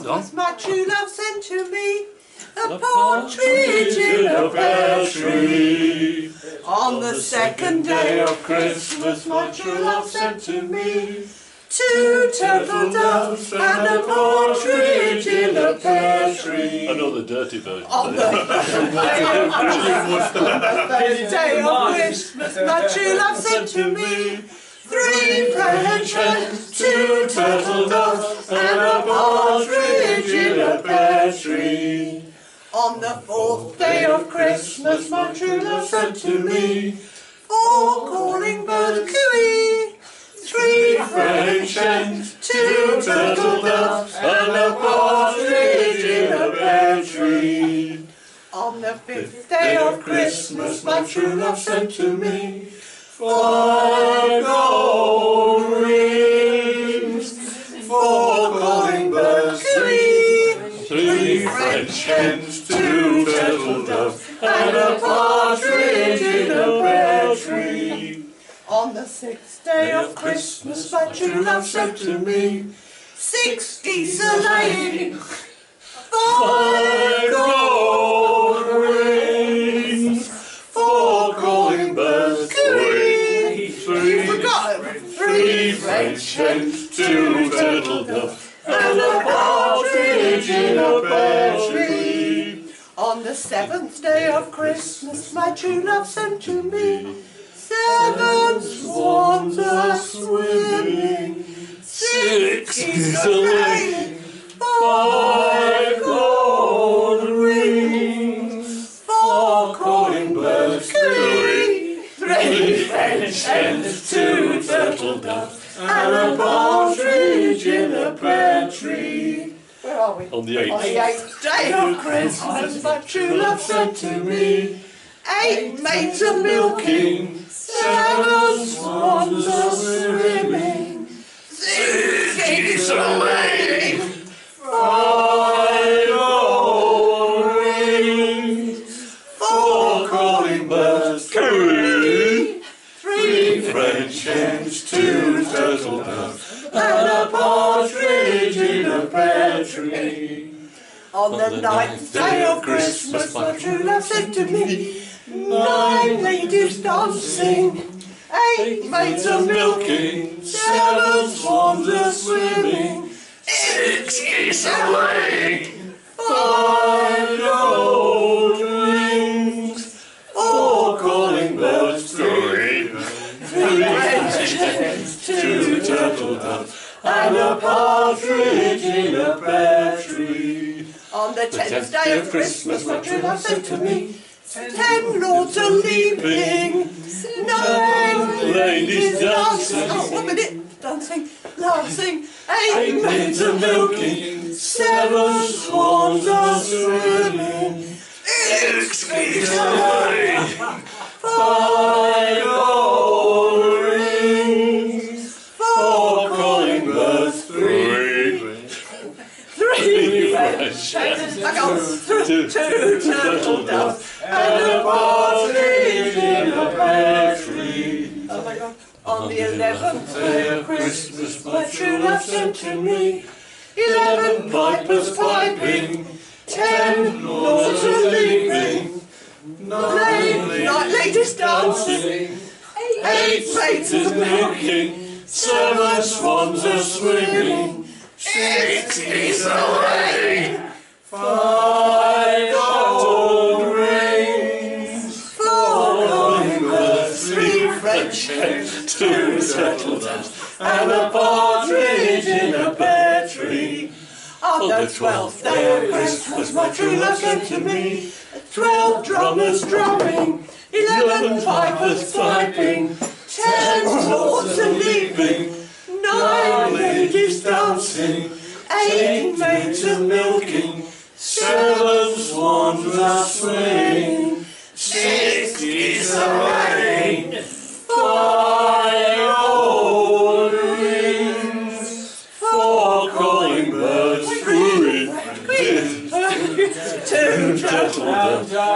Christmas my true love sent to me a partridge in a pear tree. On the second day of Christmas my true love sent to me 2 turtle doves and a partridge in a pear tree. I know the dirty version. On the third day of Christmas my true love sent to me 3 French hens, 2 turtle doves and a partridge in a pear tree. On the 4th day of Christmas my true love sent to me 4 calling birds cooey, 3 French hens, 2 turtle doves and a partridge in a pear tree. On the 5th day of Christmas my true love sent to me 5 gold rings, 4 calling birds cooey, 3 French hens, 2 turtle doves and a partridge in a pear tree. On the 6th day of Christmas my true love sent to me 6 geese a-laying, 5 gold rings, 4 calling birds cooey, 3 French hens, 2 turtle doves and a partridge in a pear tree. On the 7th day of Christmas my true love sent to me 7 swans a-swimming, 6 geese a-laying, 5 gold rings, 4 calling birds cooey, 3 French hens, 2 turtle doves and a partridge in a pear tree. Where are we? On the 8th. On the 8th day of Christmas my true love sent to me 8 maids a-milking, 7 swans a-swimming, 6 geese a-laying, 5 gold rings, 4 calling birds cooey, 3 French hens, 2 turtle doves and a partridge in a pear tree. On the 9th day of Christmas my true love sent to me 9 ladies dancing, 8 maids a-milking, 7 swans a-swimming, 6 geese a-laying, 5 gold rings, 4 calling birds cooey, 3 French hens, 2 turtle doves and a partridge in a pear tree. On the 10th day of Christmas my true love sent to me 10 lords a-leaping, 9 ladies dancing, 1 minute, dancing, laughing, 8 maids a-milking, 7 swans a-swimming, 6 geese a-laying, 5 gold rings, 4 calling birds, 3 French hens, 2 turtle doves and a partridge in a pear tree. Oh my God. On the 11th day of Christmas my true love sent to me 11 pipers piping, 10 lords a-leaping, 9 ladies dancing, 8 maids a-milking, 7 swans a-swimming, 6 geese a-laying, 5 gold rings, 4 calling birds, 3 French hens, 2 turtle doves and a partridge in a pear tree. On the 12th day of Christmas my true love sent to me 12 drummers drumming, 11 pipers piping, 10 lords a-leaping, 9 ladies dancing, 8 maids a-milking, 7 swans a-swimming, 6 geese a-laying, 5 gold rings, 4 calling birds cooey, 2 turtle doves